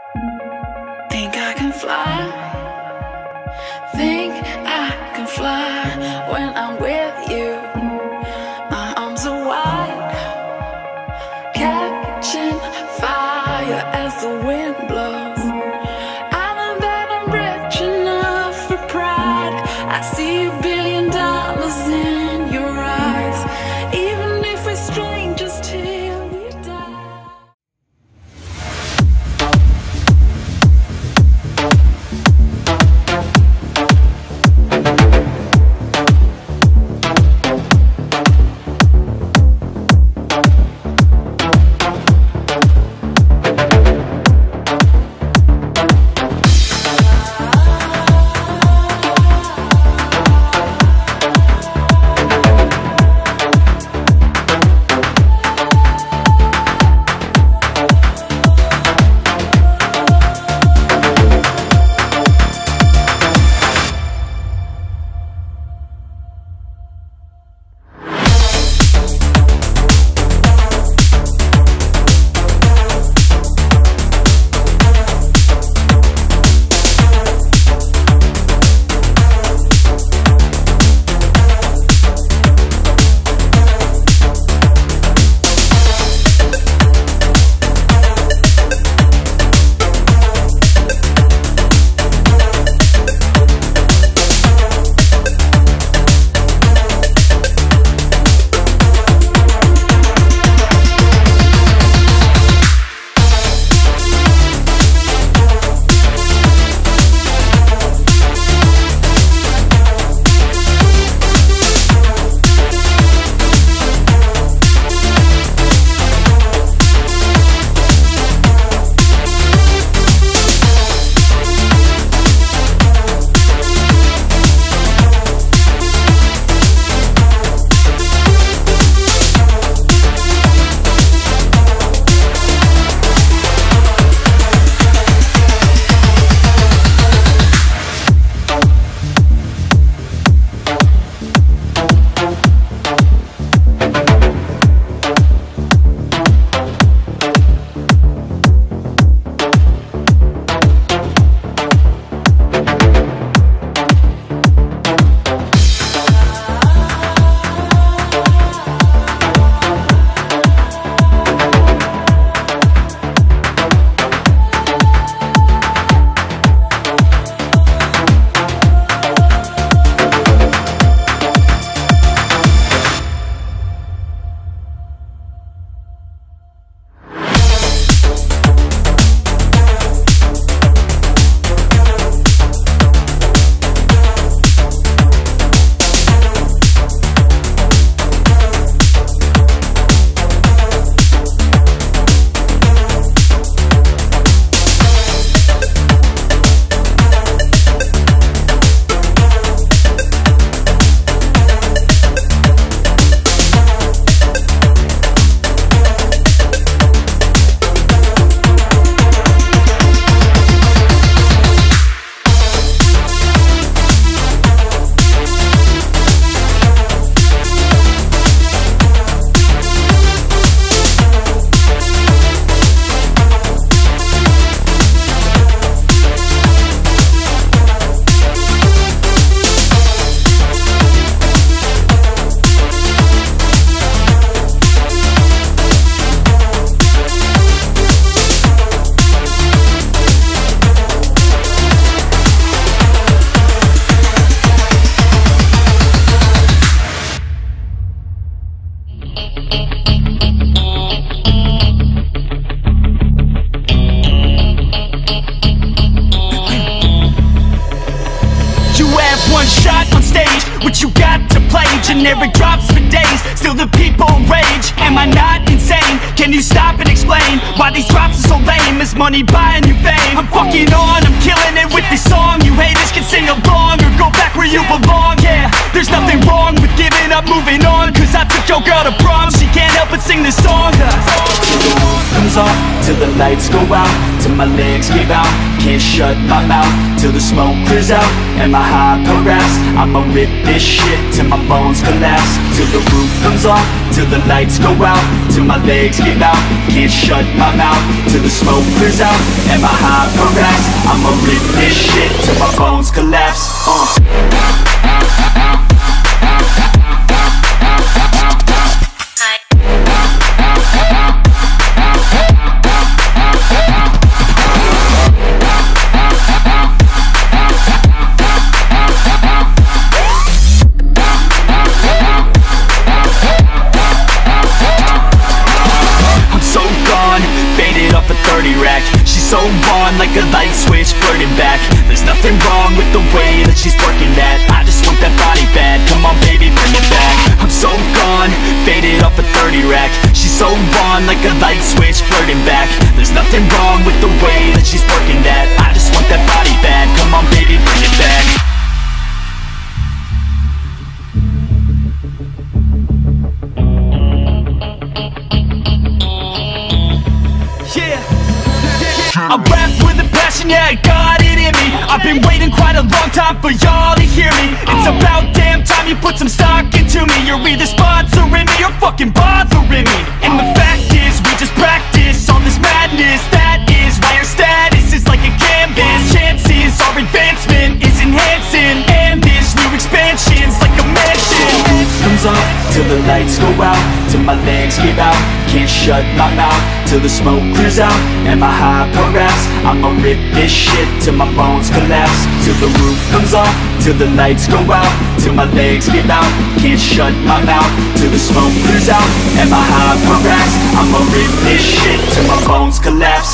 Think I can fly. Think I can fly when I'm with you. My arms are wide, catching fire as the wind blows. I know that I'm rich enough for pride. I see $1 billion in your eyes, even if we're strangers till we die. what you got to play. Generic drops for days, still the people rage. Am I not insane? Can you stop and explain why these drops are so lame? Is money buying you fame? I'm fucking on, I'm killing it with this song. You haters can sing along or go back where you belong. Yeah, there's nothing wrong with giving up, moving on. Cause I took your girl to prom, she can't help but sing this song. Comes off till the lights go out, till my legs give out. Can't shut my mouth till the smoke clears out. And my hyper-raps, I'ma rip this shit till my bones collapse. Till the roof comes off, till the lights go out, till my legs give out. Can't shut my mouth till the smoke clears out. And my hyper-raps, I'ma rip this shit till my bones collapse. She's so on like a light switch, flirting back. There's nothing wrong with the way that she's working that. I just want that body bad, come on baby, bring it back. I'm so gone, faded off a 30 rack. She's so on like a light switch, flirting back. There's nothing wrong with the way that she's working that. I just want that body bad, come on baby, bring it back. I rap with a passion, yeah, I got it in me. I've been waiting quite a long time for y'all to hear me. It's about damn time you put some stock into me. You're either sponsoring me or fucking bothering me. And the fact is, we just practice all this madness. That is why our status is like a canvas. Chances our advancement is enhancing, and this new expansion's like a mansion. The roof comes off till the lights go out, till my legs give out. Can't shut my mouth till the smoke clears out. And my hyper-raps, I'ma rip this shit till my bones collapse. Till the roof comes off, till the lights go out, till my legs give out. Can't shut my mouth till the smoke clears out. And my hyper-raps, I'ma rip this shit till my bones collapse.